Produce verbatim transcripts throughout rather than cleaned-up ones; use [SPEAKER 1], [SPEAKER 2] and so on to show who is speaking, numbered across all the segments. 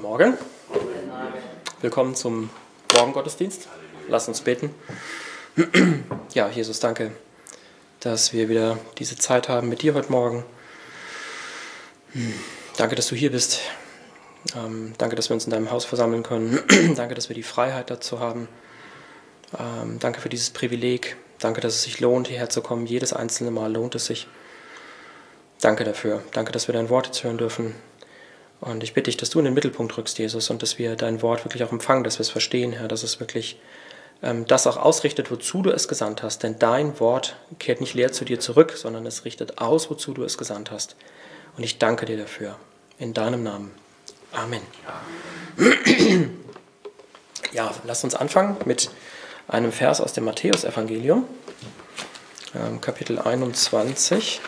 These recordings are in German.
[SPEAKER 1] Morgen. Willkommen zum Morgengottesdienst. Lass uns beten. Ja, Jesus, danke, dass wir wieder diese Zeit haben mit dir heute Morgen. Danke, dass du hier bist. Ähm, danke, dass wir uns in deinem Haus versammeln können. Danke, dass wir die Freiheit dazu haben. Ähm, danke für dieses Privileg. Danke, dass es sich lohnt, hierher zu kommen. Jedes einzelne Mal lohnt es sich. Danke dafür. Danke, dass wir dein Wort jetzt hören dürfen. Und ich bitte dich, dass du in den Mittelpunkt rückst, Jesus, und dass wir dein Wort wirklich auch empfangen, dass wir es verstehen, Herr, dass es wirklich ähm, das auch ausrichtet, wozu du es gesandt hast. Denn dein Wort kehrt nicht leer zu dir zurück, sondern es richtet aus, wozu du es gesandt hast. Und ich danke dir dafür. In deinem Namen. Amen. Ja, lasst uns anfangen mit einem Vers aus dem Matthäusevangelium, ähm, Kapitel einundzwanzig.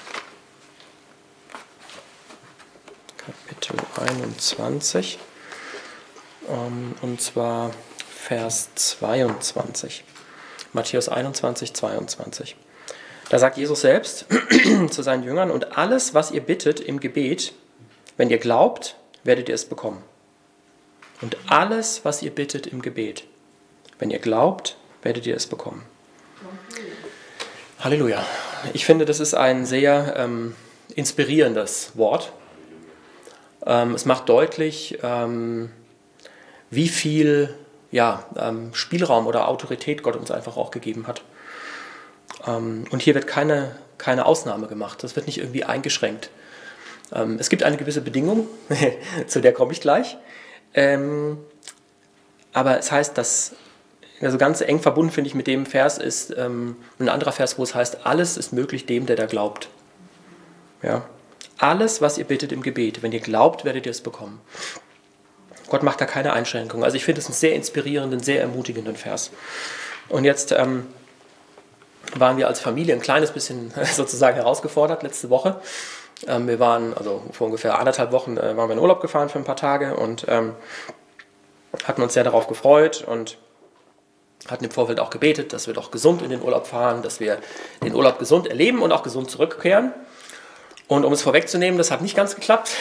[SPEAKER 1] Kapitel einundzwanzig, ähm, und zwar Vers zweiundzwanzig. Matthäus einundzwanzig, zweiundzwanzig. Da sagt Jesus selbst zu seinen Jüngern: Und alles, was ihr bittet im Gebet, wenn ihr glaubt, werdet ihr es bekommen. Und alles, was ihr bittet im Gebet, wenn ihr glaubt, werdet ihr es bekommen. Halleluja. Ich finde, das ist ein sehr ähm, inspirierendes Wort. Ähm, es macht deutlich, ähm, wie viel ja, ähm, Spielraum oder Autorität Gott uns einfach auch gegeben hat. Ähm, und hier wird keine, keine Ausnahme gemacht. Das wird nicht irgendwie eingeschränkt. Ähm, es gibt eine gewisse Bedingung, zu der komme ich gleich. Ähm, aber es heißt, dass, also ganz eng verbunden finde ich mit dem Vers ist ähm, ein anderer Vers, wo es heißt, alles ist möglich dem, der da glaubt. Ja. Alles, was ihr bittet im Gebet, wenn ihr glaubt, werdet ihr es bekommen. Gott macht da keine Einschränkungen. Also ich finde es einen sehr inspirierenden, sehr ermutigenden Vers. Und jetzt ähm, waren wir als Familie ein kleines bisschen sozusagen herausgefordert letzte Woche. Ähm, wir waren, also vor ungefähr anderthalb Wochen äh, waren wir in Urlaub gefahren für ein paar Tage und ähm, hatten uns sehr darauf gefreut und hatten im Vorfeld auch gebetet, dass wir doch gesund in den Urlaub fahren, dass wir den Urlaub gesund erleben und auch gesund zurückkehren. Und um es vorwegzunehmen, das hat nicht ganz geklappt.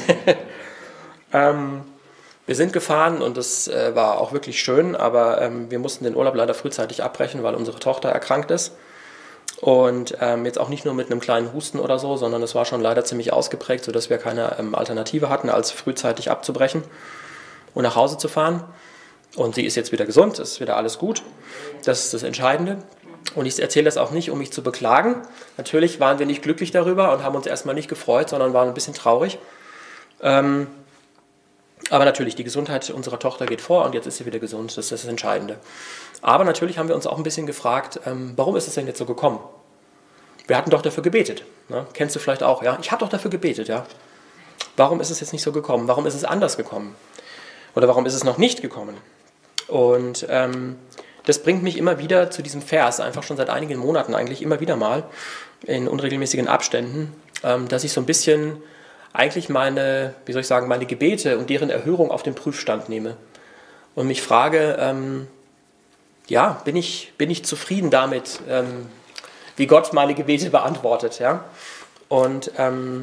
[SPEAKER 1] ähm, wir sind gefahren und das äh, war auch wirklich schön, aber ähm, wir mussten den Urlaub leider frühzeitig abbrechen, weil unsere Tochter erkrankt ist. Und ähm, jetzt auch nicht nur mit einem kleinen Husten oder so, sondern es war schon leider ziemlich ausgeprägt, sodass wir keine ähm, Alternative hatten, als frühzeitig abzubrechen und nach Hause zu fahren. Und sie ist jetzt wieder gesund, ist wieder alles gut. Das ist das Entscheidende. Und ich erzähle das auch nicht, um mich zu beklagen. Natürlich waren wir nicht glücklich darüber und haben uns erstmal nicht gefreut, sondern waren ein bisschen traurig. Ähm, aber natürlich, die Gesundheit unserer Tochter geht vor und jetzt ist sie wieder gesund. Das ist das Entscheidende. Aber natürlich haben wir uns auch ein bisschen gefragt, ähm, warum ist es denn jetzt so gekommen? Wir hatten doch dafür gebetet. Ne? Kennst du vielleicht auch, ja? Ich habe doch dafür gebetet, ja. Warum ist es jetzt nicht so gekommen? Warum ist es anders gekommen? Oder warum ist es noch nicht gekommen? Und ähm, das bringt mich immer wieder zu diesem Vers, einfach schon seit einigen Monaten eigentlich immer wieder mal in unregelmäßigen Abständen, ähm, dass ich so ein bisschen eigentlich meine, wie soll ich sagen, meine Gebete und deren Erhörung auf den Prüfstand nehme und mich frage, ähm, ja, bin ich, bin ich zufrieden damit, ähm, wie Gott meine Gebete beantwortet, ja? Und ähm,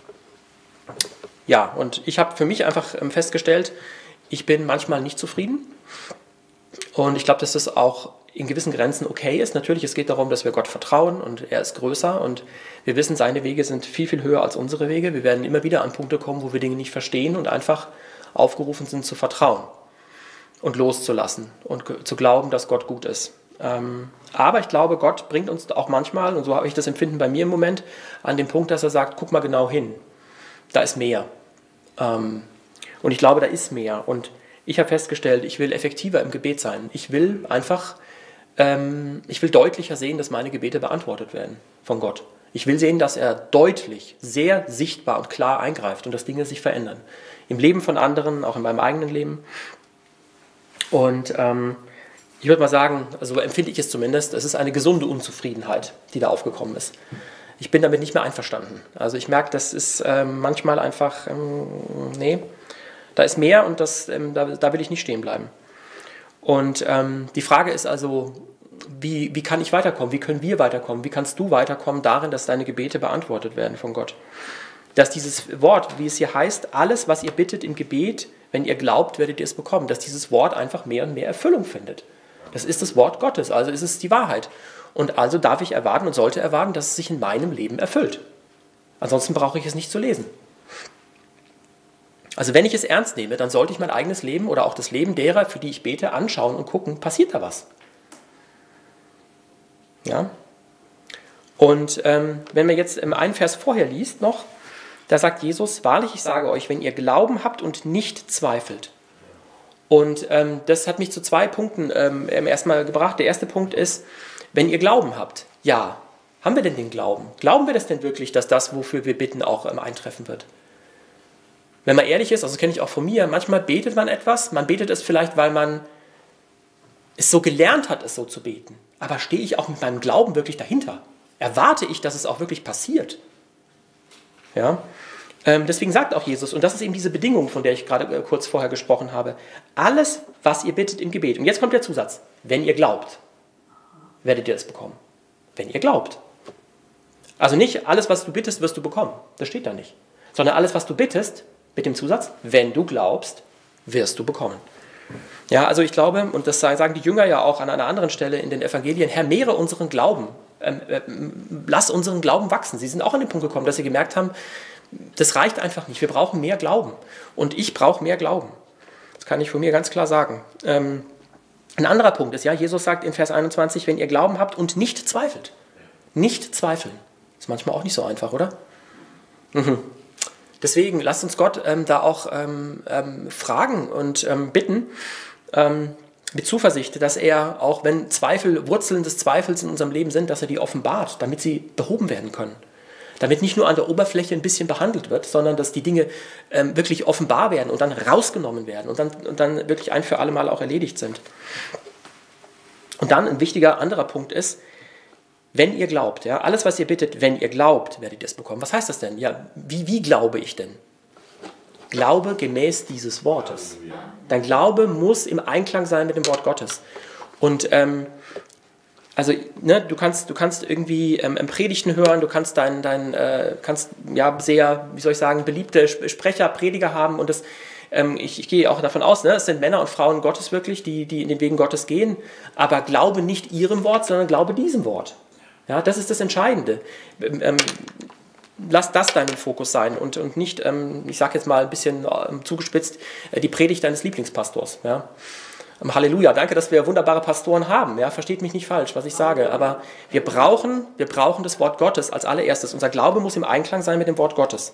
[SPEAKER 1] ja, und ich habe für mich einfach festgestellt, ich bin manchmal nicht zufrieden. Und ich glaube, dass das auch in gewissen Grenzen okay ist. Natürlich, es geht darum, dass wir Gott vertrauen und er ist größer und wir wissen, seine Wege sind viel, viel höher als unsere Wege. Wir werden immer wieder an Punkte kommen, wo wir Dinge nicht verstehen und einfach aufgerufen sind zu vertrauen und loszulassen und zu glauben, dass Gott gut ist. Aber ich glaube, Gott bringt uns auch manchmal, und so habe ich das Empfinden bei mir im Moment, an den Punkt, dass er sagt, guck mal genau hin, da ist mehr. Und ich glaube, da ist mehr. Und ich habe festgestellt, ich will effektiver im Gebet sein. Ich will einfach, ähm, ich will deutlicher sehen, dass meine Gebete beantwortet werden von Gott. Ich will sehen, dass er deutlich, sehr sichtbar und klar eingreift und dass Dinge sich verändern. Im Leben von anderen, auch in meinem eigenen Leben. Und ähm, ich würde mal sagen, also so empfinde ich es zumindest, es ist eine gesunde Unzufriedenheit, die da aufgekommen ist. Ich bin damit nicht mehr einverstanden. Also ich merke, das ist ähm, manchmal einfach, ähm, nee, da ist mehr und das, ähm, da, da will ich nicht stehen bleiben. Und ähm, die Frage ist also, wie, wie kann ich weiterkommen? Wie können wir weiterkommen? Wie kannst du weiterkommen darin, dass deine Gebete beantwortet werden von Gott? dass dieses Wort, wie es hier heißt, alles, was ihr bittet im Gebet, wenn ihr glaubt, werdet ihr es bekommen, dass dieses Wort einfach mehr und mehr Erfüllung findet. Das ist das Wort Gottes, also ist es die Wahrheit. Und also darf ich erwarten und sollte erwarten, dass es sich in meinem Leben erfüllt. Ansonsten brauche ich es nicht zu lesen. Also wenn ich es ernst nehme, dann sollte ich mein eigenes Leben oder auch das Leben derer, für die ich bete, anschauen und gucken, passiert da was? Ja? Und ähm, wenn man jetzt im einen Vers vorher liest noch, da sagt Jesus, wahrlich, ich sage euch, wenn ihr Glauben habt und nicht zweifelt. Und ähm, das hat mich zu zwei Punkten ähm, erstmal gebracht. Der erste Punkt ist, wenn ihr Glauben habt, ja, haben wir denn den Glauben? Glauben wir das denn wirklich, dass das, wofür wir bitten, auch ähm, eintreffen wird? Wenn man ehrlich ist, also das kenne ich auch von mir, manchmal betet man etwas, man betet es vielleicht, weil man es so gelernt hat, es so zu beten. Aber stehe ich auch mit meinem Glauben wirklich dahinter? Erwarte ich, dass es auch wirklich passiert? Ja, ähm, deswegen sagt auch Jesus, und das ist eben diese Bedingung, von der ich gerade äh, kurz vorher gesprochen habe, alles, was ihr bittet im Gebet, und jetzt kommt der Zusatz, wenn ihr glaubt, werdet ihr es bekommen. Wenn ihr glaubt. Also nicht alles, was du bittest, wirst du bekommen. Das steht da nicht. Sondern alles, was du bittest, mit dem Zusatz, wenn du glaubst, wirst du bekommen. Ja, also ich glaube, und das sagen die Jünger ja auch an einer anderen Stelle in den Evangelien, Herr, mehre unseren Glauben, ähm, äh, lass unseren Glauben wachsen. Sie sind auch an den Punkt gekommen, dass sie gemerkt haben, das reicht einfach nicht, wir brauchen mehr Glauben. Und ich brauche mehr Glauben. Das kann ich von mir ganz klar sagen. Ähm, ein anderer Punkt ist, ja, Jesus sagt in Vers einundzwanzig, wenn ihr Glauben habt und nicht zweifelt. Nicht zweifeln. Ist manchmal auch nicht so einfach, oder? Mhm. Deswegen lasst uns Gott ähm, da auch ähm, ähm, fragen und ähm, bitten, ähm, mit Zuversicht, dass er, auch wenn Zweifel, Wurzeln des Zweifels in unserem Leben sind, dass er die offenbart, damit sie behoben werden können. Damit nicht nur an der Oberfläche ein bisschen behandelt wird, sondern dass die Dinge ähm, wirklich offenbar werden und dann rausgenommen werden und dann, und dann wirklich ein für alle Mal auch erledigt sind. Und dann ein wichtiger anderer Punkt ist, wenn ihr glaubt, ja, alles, was ihr bittet, wenn ihr glaubt, werdet ihr es bekommen. Was heißt das denn? Ja, wie, wie glaube ich denn? Glaube gemäß dieses Wortes. Dein Glaube muss im Einklang sein mit dem Wort Gottes. Und ähm, also, ne, du kannst, du kannst irgendwie ähm, Predigten hören, du kannst dein, dein äh, kannst ja sehr, wie soll ich sagen, beliebte Sprecher, Prediger haben und das, ähm, ich, ich gehe auch davon aus, ne, es sind Männer und Frauen Gottes wirklich, die, die in den Wegen Gottes gehen, aber glaube nicht ihrem Wort, sondern glaube diesem Wort. Ja, das ist das Entscheidende. Ähm, lass das dein Fokus sein und, und nicht, ähm, ich sage jetzt mal ein bisschen ähm, zugespitzt, äh, die Predigt deines Lieblingspastors. Ja. Ähm, Halleluja, danke, dass wir wunderbare Pastoren haben. Ja, versteht mich nicht falsch, was ich sage, aber wir brauchen, wir brauchen das Wort Gottes als allererstes. Unser Glaube muss im Einklang sein mit dem Wort Gottes.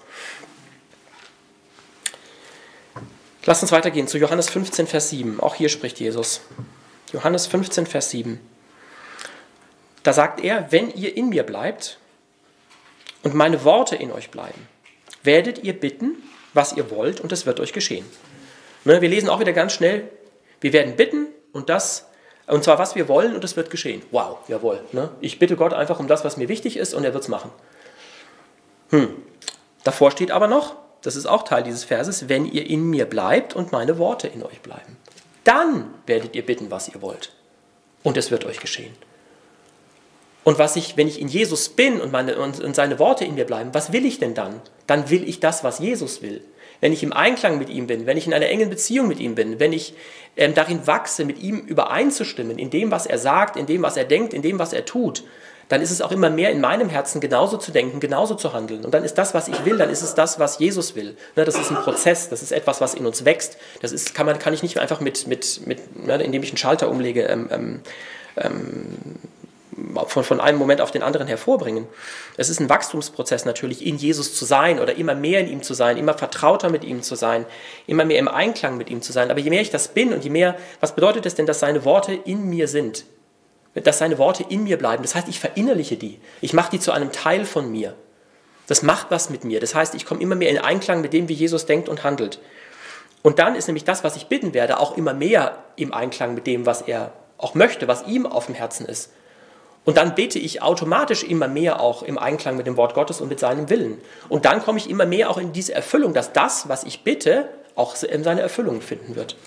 [SPEAKER 1] Lass uns weitergehen zu Johannes fünfzehn, Vers sieben. Auch hier spricht Jesus. Johannes fünfzehn, Vers sieben. Da sagt er, wenn ihr in mir bleibt und meine Worte in euch bleiben, werdet ihr bitten, was ihr wollt, und es wird euch geschehen. Ne, wir lesen auch wieder ganz schnell, wir werden bitten und das, und zwar was wir wollen, und es wird geschehen. Wow, jawohl. Ne? Ich bitte Gott einfach um das, was mir wichtig ist, und er wird es machen. Hm. Davor steht aber noch, das ist auch Teil dieses Verses, wenn ihr in mir bleibt und meine Worte in euch bleiben. Dann werdet ihr bitten, was ihr wollt, und es wird euch geschehen. Und was ich, wenn ich in Jesus bin und, meine, und, und seine Worte in mir bleiben, was will ich denn dann? Dann will ich das, was Jesus will. Wenn ich im Einklang mit ihm bin, wenn ich in einer engen Beziehung mit ihm bin, wenn ich ähm, darin wachse, mit ihm übereinzustimmen, in dem, was er sagt, in dem, was er denkt, in dem, was er tut, dann ist es auch immer mehr in meinem Herzen genauso zu denken, genauso zu handeln. Und dann ist das, was ich will, dann ist es das, was Jesus will. Ne, das ist ein Prozess, das ist etwas, was in uns wächst. Das ist, kann, man, kann ich nicht einfach mit, mit, mit ne, indem ich einen Schalter umlege, ähm, ähm, ähm, Von, von einem Moment auf den anderen hervorbringen. Es ist ein Wachstumsprozess natürlich, in Jesus zu sein oder immer mehr in ihm zu sein, immer vertrauter mit ihm zu sein, immer mehr im Einklang mit ihm zu sein. Aber je mehr ich das bin und je mehr, was bedeutet es denn, dass seine Worte in mir sind? Dass seine Worte in mir bleiben. Das heißt, ich verinnerliche die. Ich mache die zu einem Teil von mir. Das macht was mit mir. Das heißt, ich komme immer mehr in Einklang mit dem, wie Jesus denkt und handelt. Und dann ist nämlich das, was ich bitten werde, auch immer mehr im Einklang mit dem, was er auch möchte, was ihm auf dem Herzen ist. Und dann bete ich automatisch immer mehr auch im Einklang mit dem Wort Gottes und mit seinem Willen. Und dann komme ich immer mehr auch in diese Erfüllung, dass das, was ich bitte, auch seine Erfüllung finden wird.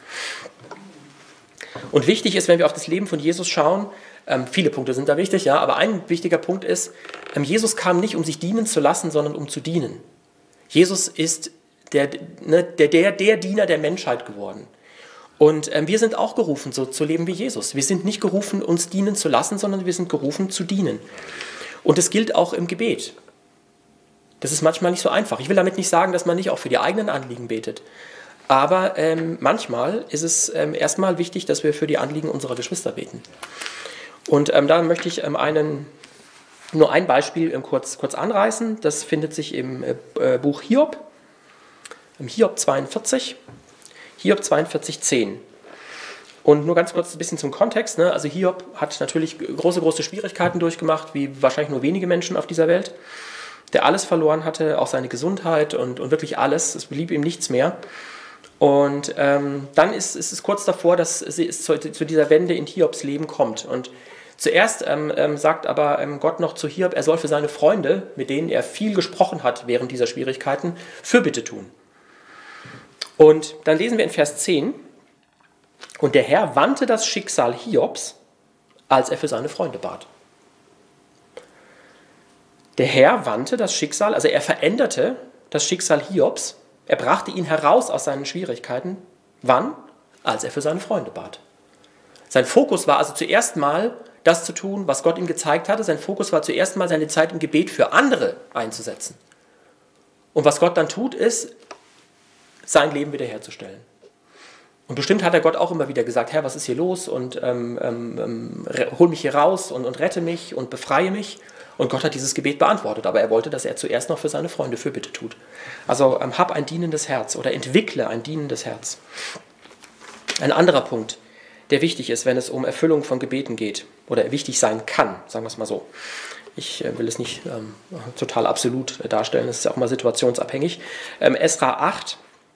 [SPEAKER 1] Und wichtig ist, wenn wir auf das Leben von Jesus schauen, ähm, viele Punkte sind da wichtig, ja, aber ein wichtiger Punkt ist, ähm, Jesus kam nicht, um sich dienen zu lassen, sondern um zu dienen. Jesus ist der, ne, der, der, der Diener der Menschheit geworden. Und ähm, wir sind auch gerufen, so zu leben wie Jesus. Wir sind nicht gerufen, uns dienen zu lassen, sondern wir sind gerufen, zu dienen. Und das gilt auch im Gebet. Das ist manchmal nicht so einfach. Ich will damit nicht sagen, dass man nicht auch für die eigenen Anliegen betet. Aber ähm, manchmal ist es ähm, erstmal wichtig, dass wir für die Anliegen unserer Geschwister beten. Und ähm, da möchte ich ähm, einen, nur ein Beispiel ähm, kurz, kurz anreißen. Das findet sich im äh, Buch Hiob, im Hiob zweiundvierzig. Hiob zweiundvierzig, zehn. Und nur ganz kurz ein bisschen zum Kontext. Ne? Also Hiob hat natürlich große, große Schwierigkeiten durchgemacht, wie wahrscheinlich nur wenige Menschen auf dieser Welt, der alles verloren hatte, auch seine Gesundheit und, und wirklich alles. Es blieb ihm nichts mehr. Und ähm, dann ist, ist es kurz davor, dass es zu, zu dieser Wende in Hiobs Leben kommt. Und zuerst ähm, ähm, sagt aber ähm, Gott noch zu Hiob, er soll für seine Freunde, mit denen er viel gesprochen hat während dieser Schwierigkeiten, Fürbitte tun. Und dann lesen wir in Vers zehn, und der Herr wandte das Schicksal Hiobs, als er für seine Freunde bat. Der Herr wandte das Schicksal, also er veränderte das Schicksal Hiobs, er brachte ihn heraus aus seinen Schwierigkeiten. Wann? Als er für seine Freunde bat. Sein Fokus war also zuerst mal, das zu tun, was Gott ihm gezeigt hatte. Sein Fokus war zuerst mal, seine Zeit im Gebet für andere einzusetzen. Und was Gott dann tut, ist, sein Leben wiederherzustellen. Und bestimmt hat er Gott auch immer wieder gesagt, Herr, was ist hier los? Und ähm, ähm, hol mich hier raus und, und rette mich und befreie mich. Und Gott hat dieses Gebet beantwortet, aber er wollte, dass er zuerst noch für seine Freunde Fürbitte tut. Also ähm, hab ein dienendes Herz oder entwickle ein dienendes Herz. Ein anderer Punkt, der wichtig ist, wenn es um Erfüllung von Gebeten geht oder wichtig sein kann, sagen wir es mal so. Ich äh, will es nicht ähm, total absolut äh, darstellen, das ist ja auch mal situationsabhängig. Ähm, Esra acht.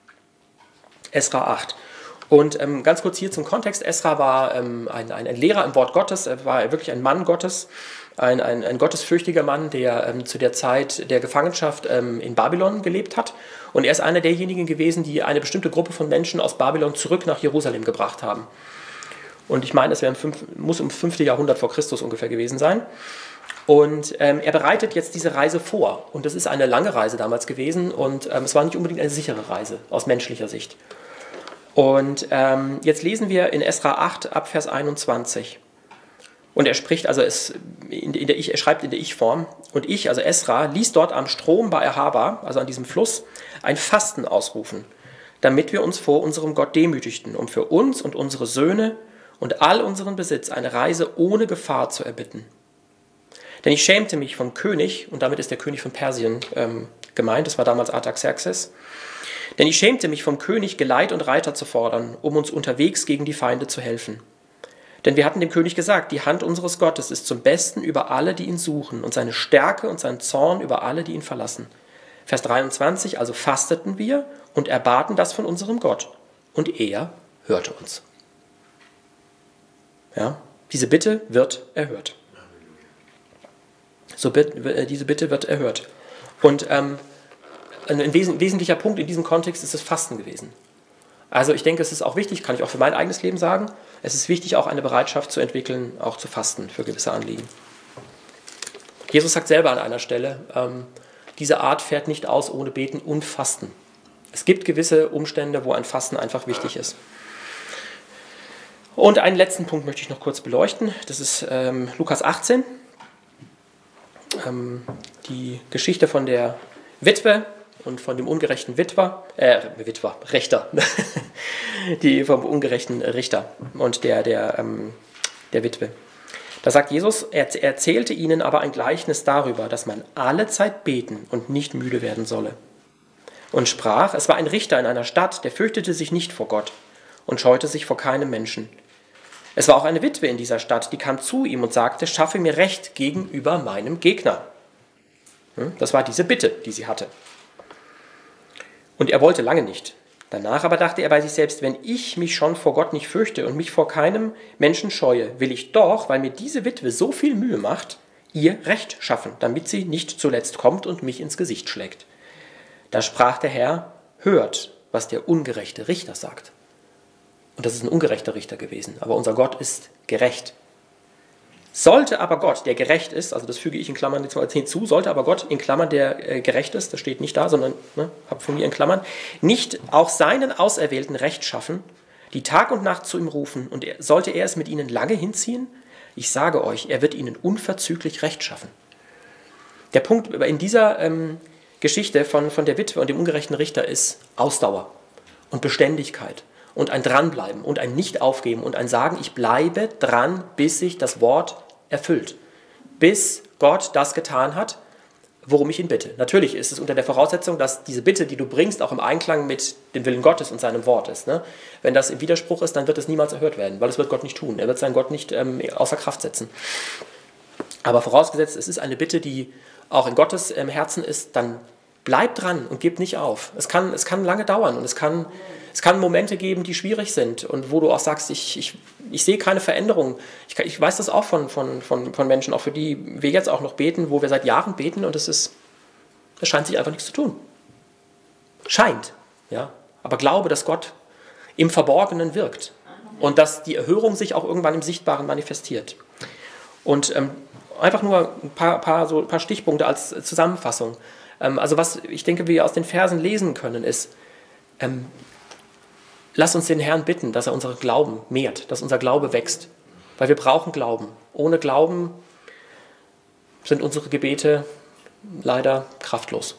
[SPEAKER 1] Esra acht. Und ähm, ganz kurz hier zum Kontext. Esra war ähm, ein, ein, ein Lehrer im Wort Gottes, er war wirklich ein Mann Gottes, ein, ein, ein gottesfürchtiger Mann, der ähm, zu der Zeit der Gefangenschaft ähm, in Babylon gelebt hat. Und er ist einer derjenigen gewesen, die eine bestimmte Gruppe von Menschen aus Babylon zurück nach Jerusalem gebracht haben. Und ich meine, es wäre im fünf, muss im fünften Jahrhundert vor Christus ungefähr gewesen sein. Und ähm, er bereitet jetzt diese Reise vor. Und das ist eine lange Reise damals gewesen. Und ähm, es war nicht unbedingt eine sichere Reise aus menschlicher Sicht. Und ähm, jetzt lesen wir in Esra acht ab Vers einundzwanzig. Und er spricht, also es, in, in der ich, er schreibt in der Ich-Form. Und ich, also Esra, ließ dort am Strom bei Ahava, also an diesem Fluss, ein Fasten ausrufen, damit wir uns vor unserem Gott demütigten, um für uns und unsere Söhne und all unseren Besitz eine Reise ohne Gefahr zu erbitten. Denn ich schämte mich vom König, und damit ist der König von Persien ähm, gemeint, das war damals Artaxerxes, denn ich schämte mich vom König, Geleit und Reiter zu fordern, um uns unterwegs gegen die Feinde zu helfen. Denn wir hatten dem König gesagt, die Hand unseres Gottes ist zum Besten über alle, die ihn suchen, und seine Stärke und sein Zorn über alle, die ihn verlassen. Vers dreiundzwanzig, also fasteten wir und erbaten das von unserem Gott, und er hörte uns. Ja, diese Bitte wird erhört. So, diese Bitte wird erhört. Und ähm, ein wesentlicher Punkt in diesem Kontext ist das Fasten gewesen. Also ich denke, es ist auch wichtig, kann ich auch für mein eigenes Leben sagen, es ist wichtig, auch eine Bereitschaft zu entwickeln, auch zu fasten für gewisse Anliegen. Jesus sagt selber an einer Stelle, ähm, diese Art fährt nicht aus ohne Beten und Fasten. Es gibt gewisse Umstände, wo ein Fasten einfach wichtig ist. Und einen letzten Punkt möchte ich noch kurz beleuchten. Das ist ähm, Lukas achtzehn. Ähm, die Geschichte von der Witwe und von dem ungerechten Witwer, äh, Witwer, Richter, die vom ungerechten Richter und der, der, ähm, der Witwe. Da sagt Jesus, er erzählte ihnen aber ein Gleichnis darüber, dass man alle Zeit beten und nicht müde werden solle. Und sprach, es war ein Richter in einer Stadt, der fürchtete sich nicht vor Gott und scheute sich vor keinem Menschen. Es war auch eine Witwe in dieser Stadt, die kam zu ihm und sagte, schaffe mir Recht gegenüber meinem Gegner. Das war diese Bitte, die sie hatte. Und er wollte lange nicht. Danach aber dachte er bei sich selbst, wenn ich mich schon vor Gott nicht fürchte und mich vor keinem Menschen scheue, will ich doch, weil mir diese Witwe so viel Mühe macht, ihr Recht schaffen, damit sie nicht zuletzt kommt und mich ins Gesicht schlägt. Da sprach der Herr, hört, was der ungerechte Richter sagt. Und das ist ein ungerechter Richter gewesen, aber unser Gott ist gerecht. Sollte aber Gott, der gerecht ist, also das füge ich in Klammern hinzu, sollte aber Gott in Klammern, der äh, gerecht ist, das steht nicht da, sondern ne, habe von mir in Klammern, nicht auch seinen Auserwählten Recht schaffen, die Tag und Nacht zu ihm rufen, und er, sollte er es mit ihnen lange hinziehen? Ich sage euch, er wird ihnen unverzüglich Recht schaffen. Der Punkt in dieser ähm, Geschichte von, von der Witwe und dem ungerechten Richter ist Ausdauer und Beständigkeit und ein Dranbleiben und ein Nicht-Aufgeben und ein Sagen, ich bleibe dran, bis sich das Wort erfüllt. Bis Gott das getan hat, worum ich ihn bitte. Natürlich ist es unter der Voraussetzung, dass diese Bitte, die du bringst, auch im Einklang mit dem Willen Gottes und seinem Wort ist. Ne? Wenn das im Widerspruch ist, dann wird es niemals erhört werden, weil es wird Gott nicht tun. Er wird seinen Gott nicht ähm, außer Kraft setzen. Aber vorausgesetzt, es ist eine Bitte, die auch in Gottes ähm, Herzen ist, dann bleib dran und gib nicht auf. Es kann, es kann lange dauern und es kann, es kann Momente geben, die schwierig sind und wo du auch sagst, ich, ich, ich sehe keine Veränderung. Ich, ich weiß das auch von, von, von, von Menschen, auch für die wir jetzt auch noch beten, wo wir seit Jahren beten und es ist, es scheint sich einfach nichts zu tun. Scheint, ja. Aber glaube, dass Gott im Verborgenen wirkt und dass die Erhörung sich auch irgendwann im Sichtbaren manifestiert. Und ähm, einfach nur ein paar, paar, so ein paar Stichpunkte als Zusammenfassung. Ähm, also was ich denke, wir aus den Versen lesen können, ist, ähm, lass uns den Herrn bitten, dass er unseren Glauben mehrt, dass unser Glaube wächst. Weil wir brauchen Glauben. Ohne Glauben sind unsere Gebete leider kraftlos.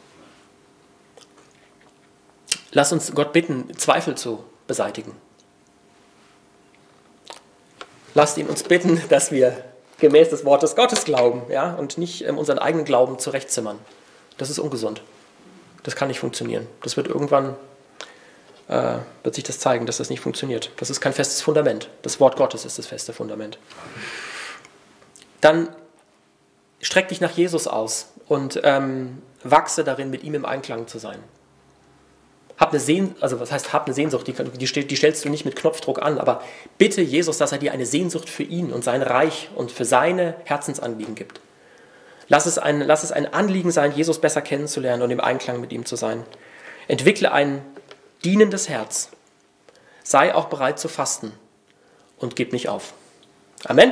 [SPEAKER 1] Lass uns Gott bitten, Zweifel zu beseitigen. Lasst ihn uns bitten, dass wir gemäß des Wortes Gottes glauben, ja, und nicht ähm, unseren eigenen Glauben zurechtzimmern. Das ist ungesund. Das kann nicht funktionieren. Das wird irgendwann, äh, wird sich das zeigen, dass das nicht funktioniert. Das ist kein festes Fundament. Das Wort Gottes ist das feste Fundament. Dann streck dich nach Jesus aus und ähm, wachse darin, mit ihm im Einklang zu sein. Hab eine Sehnsucht, also was heißt, hab eine Sehnsucht, die, die, die stellst du nicht mit Knopfdruck an, aber bitte Jesus, dass er dir eine Sehnsucht für ihn und sein Reich und für seine Herzensanliegen gibt. Lass es ein, lass es ein Anliegen sein, Jesus besser kennenzulernen und im Einklang mit ihm zu sein. Entwickle ein dienendes Herz. Sei auch bereit zu fasten und gib nicht auf. Amen.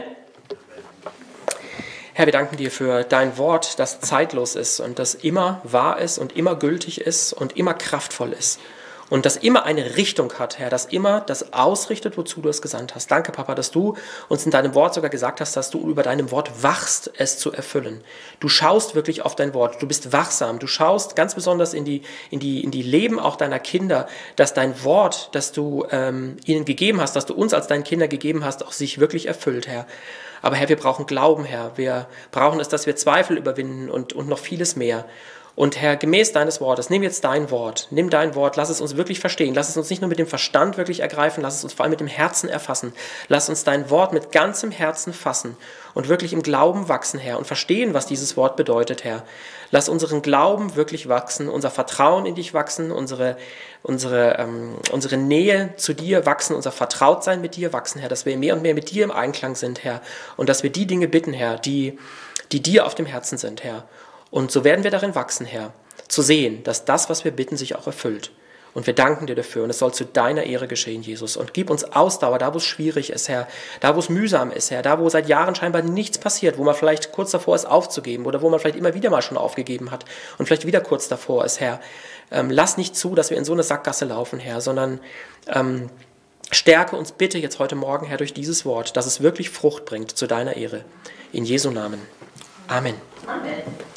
[SPEAKER 1] Herr, wir danken dir für dein Wort, das zeitlos ist und das immer wahr ist und immer gültig ist und immer kraftvoll ist und das immer eine Richtung hat, Herr, das immer das ausrichtet, wozu du es gesandt hast. Danke, Papa, dass du uns in deinem Wort sogar gesagt hast, dass du über deinem Wort wachst, es zu erfüllen. Du schaust wirklich auf dein Wort, du bist wachsam, du schaust ganz besonders in die, in die, in die Leben auch deiner Kinder, dass dein Wort, das du ähm, ihnen gegeben hast, das du uns als deinen Kinder gegeben hast, auch sich wirklich erfüllt, Herr. Aber Herr, wir brauchen Glauben, Herr. Wir brauchen es, dass wir Zweifel überwinden und, und noch vieles mehr. Und Herr, gemäß deines Wortes, nimm jetzt dein Wort, nimm dein Wort, lass es uns wirklich verstehen, lass es uns nicht nur mit dem Verstand wirklich ergreifen, lass es uns vor allem mit dem Herzen erfassen. Lass uns dein Wort mit ganzem Herzen fassen und wirklich im Glauben wachsen, Herr, und verstehen, was dieses Wort bedeutet, Herr. Lass unseren Glauben wirklich wachsen, unser Vertrauen in dich wachsen, unsere, unsere, ähm, unsere Nähe zu dir wachsen, unser Vertrautsein mit dir wachsen, Herr, dass wir mehr und mehr mit dir im Einklang sind, Herr, und dass wir die Dinge bitten, Herr, die, die dir auf dem Herzen sind, Herr. Und so werden wir darin wachsen, Herr, zu sehen, dass das, was wir bitten, sich auch erfüllt. Und wir danken dir dafür und es soll zu deiner Ehre geschehen, Jesus. Und gib uns Ausdauer, da wo es schwierig ist, Herr, da wo es mühsam ist, Herr, da wo seit Jahren scheinbar nichts passiert, wo man vielleicht kurz davor ist aufzugeben oder wo man vielleicht immer wieder mal schon aufgegeben hat und vielleicht wieder kurz davor ist, Herr. Ähm, lass nicht zu, dass wir in so eine Sackgasse laufen, Herr, sondern ähm, stärke uns bitte jetzt heute Morgen, Herr, durch dieses Wort, dass es wirklich Frucht bringt zu deiner Ehre. In Jesu Namen. Amen.
[SPEAKER 2] Amen.